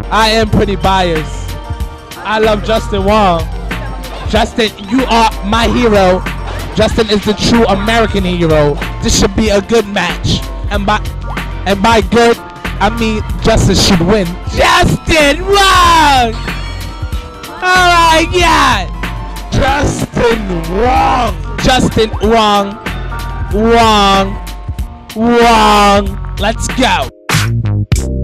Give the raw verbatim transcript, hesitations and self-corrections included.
I am pretty biased. I love Justin Wong. Justin, you are my hero. Justin is the true American hero. This should be a good match. And by and by good, I mean Justin should win. Justin Wong! Oh my God! Justin Wong! Justin Wong. Wong. Wong. Let's go.